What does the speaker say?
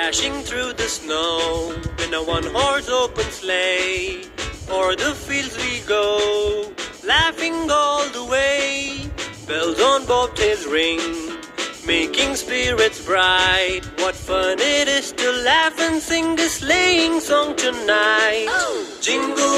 dashing through the snow in a one-horse open sleigh. O'er the fields we go, laughing all the way. Bells on bobtails ring, making spirits bright. What fun it is to laugh and sing a sleighing song tonight. Oh! Jingle